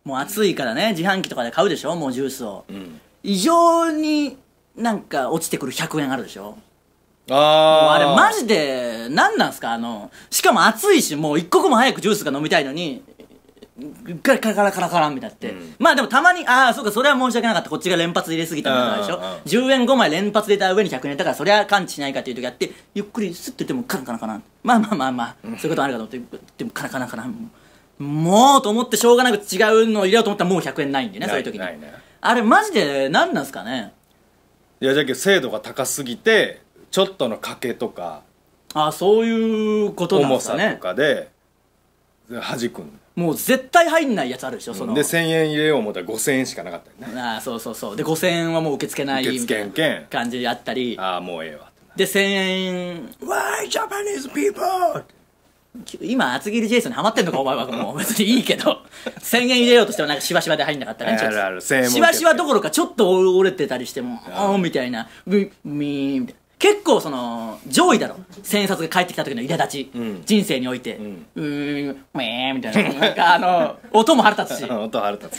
もう暑いからね、自販機とかで買うでしょ、もうジュースを。異常になんか落ちてくる100円あるでしょ。もうあれマジで、何なんすかしかも暑いし、もう一刻も早くジュースが飲みたいのに、カラカラカラカラカラみたいなって、まあでもたまにそうかそれは申し訳なかった、こっちが連発入れすぎたみたいでしょ。10円5枚連発入れた上に100円入れたからそれは感知しないかっていう時あって、ゆっくりスッと言ってもカラカラカラ、まあそういうことあるかと思って、でもカラカラカラ、もうと思ってしょうがなく違うのを入れようと思ったらもう100円ないんでね、そういう時にあれマジで何なんすかね。 いやじゃけど精度が高すぎてちょっとの賭けとかそういうことなんですかね。 重さとかで弾くん。 もう絶対入んないやつあるでしょ、そので1000円入れよう思ったら5000円しかなかったよね。 そうで5000円はもう受け付けないみたいな感じであったり、 もうええわで1000円「Why Japanese people!」今厚切りジェイソンにハマってんのかお前は。もう別にいいけど1000円入れようとしてもなんかしわしわで入んなかったね。しわしわどころかちょっと折れてたりしてもみたいなみたいな。結構その上位だろ、千円札が返ってきた時の苛立ち、人生においてみたいな、なんか音も腹立つし音腹立つ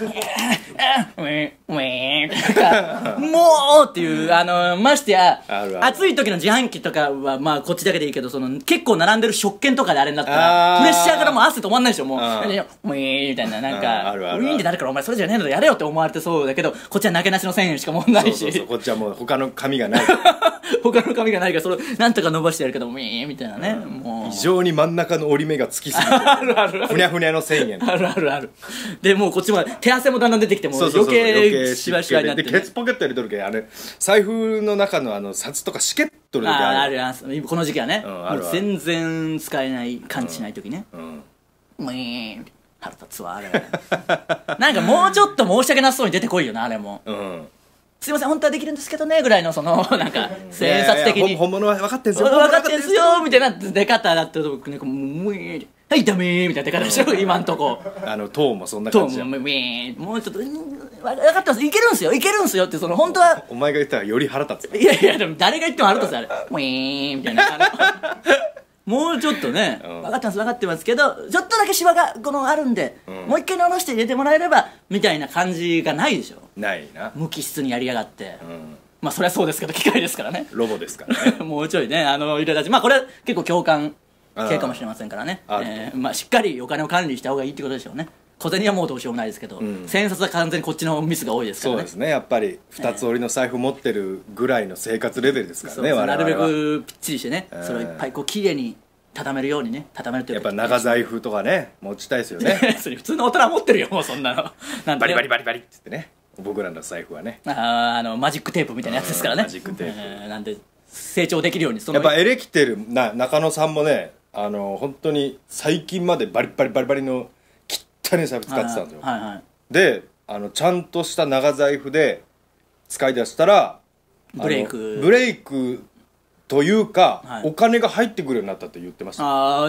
もうっていうましてや暑い時の自販機とかはまあこっちだけでいいけど、その結構並んでる食券とかであれになったらプレッシャーからもう汗止まんないでしょ。もうみたいな、なんかウィーンってなるからお前それじゃねえのやれよって思われてそうだけど、こっちはなけなしの1000円しかもんないし、 こっちはもう他の紙がない他の紙がないからそれなんとか伸ばしてやるけどみたいなね。もう非常に真ん中の折り目がつきすぎてふにゃふにゃの1000円あるでもうこっちも手汗もだんだん出てきて、もう余計しわしわになって、ね、 でケツポケット入れとるけ財布の中の札とかしけっとる時ある。 この時期はね、もう全然使えない感知しない時ね。腹立つわあれなんかもうちょっと申し訳なさそうに出てこいよなあれも。すいません本当はできるんですけどねぐらいのそのなんか千円札的に本物は分かってんすよ分かってんすよみたいな出方だったらはいダメーみたいな出方でしょ今んとこ。 トーンもそんな感じや。 もうちょっと分かってます、いけるんすよって、その本当はお前が言ったらより腹立つ。 いやでも誰が言っても腹立つあれみたいなもうちょっとね、分かってますけどちょっとだけシワがあるんで、もう一回下ろして入れてもらえればみたいな感じがないでしょ。 ないな。 無機質にやりやがって、まあそりゃそうですけど機械ですからね、 ロボですからねもうちょいね苛立ち、まあこれは結構共感系かもしれませんからね。まあしっかりお金を管理した方がいいってことでしょうね。小銭はもうどうしようもないですけど、千円札は完全にこっちのミスが多いですからね。 そうですね、やっぱり2つ折りの財布持ってるぐらいの生活レベルですからね、我々は。 なるべくぴっちりしてね、それをいっぱいきれいに畳めるようにね、畳めるというかやっぱ長財布とかね持ちたいですよねそれ普通の大人は持ってるよもうそんなのなんバリバリバリバリって言ってね、僕らの財布はねマジックテープみたいなやつですからね。 マジックテープなんで成長できるようにやっぱエレキテル中野さんもね本当に最近までバリバリバリバリの汚い財布使ってたんですよ。でちゃんとした長財布で使い出したらブレイクというか、お金が入ってくるようになったって言ってました。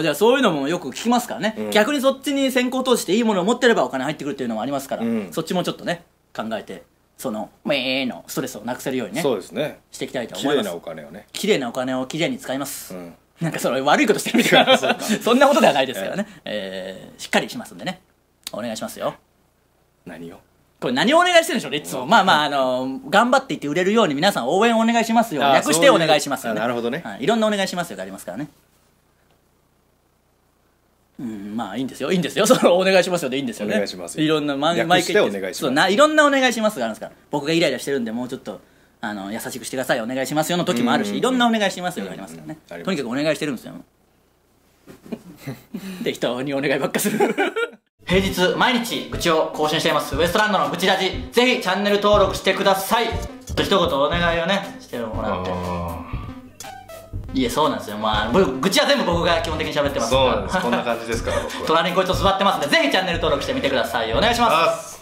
じゃあそういうのもよく聞きますからね、逆にそっちに先行投資していいものを持ってればお金入ってくるっていうのもありますから、そっちもちょっとね考えてそののストレスをなくせるようにね、 そうですね、 していきたいと思います。 綺麗なお金をね、 綺麗なお金を綺麗に使います、なんかその悪いことしてるみたいなそんなことではないですからね、しっかりしますんでね、お願いしますよ。 何をこれ何をお願いしてるんでしょうねいつも。まあ頑張っていって売れるように皆さん応援お願いしますよ、略してお願いしますよね。 なるほどね、 いろんなお願いしますよがありますからね。まあいいんですよそのお願いしますよでいいんですよね。 お願いしますよ、 いろんな略してお願いします。 いろんなお願いしますがあるんですから、僕がイライラしてるんでもうちょっと優しくしてくださいお願いしますよの時もあるし、いろんなお願いしますよがありますからね。とにかくお願いしてるんですよ適当にお願いばっかする平日毎日愚痴を更新していますウエストランドの愚痴ラジ、ぜひチャンネル登録してくださいと一言お願いをねしてもらって。いやそうなんですよ、愚痴は全部僕が基本的に喋ってますから。 そうなんですこんな感じですから僕は隣にこいつと座ってますんでぜひチャンネル登録してみてください。お願いします。